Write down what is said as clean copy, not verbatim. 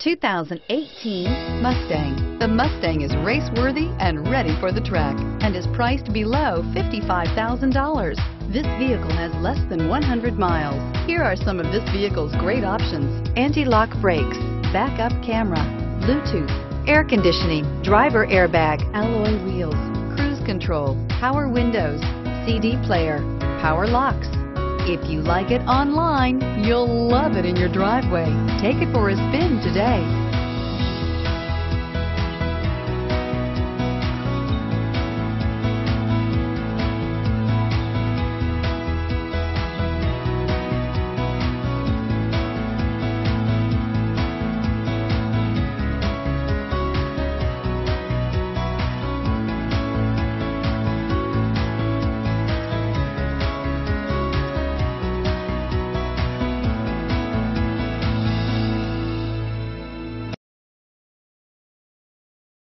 2018 Mustang. The Mustang is race-worthy and ready for the track and is priced below $55,000. This vehicle has less than 100 miles. Here are some of this vehicle's great options: anti-lock brakes, backup camera, Bluetooth, air conditioning, driver airbag, alloy wheels, cruise control, power windows, CD player, power locks. If you like it online, you'll love it in your driveway. Take it for a spin today.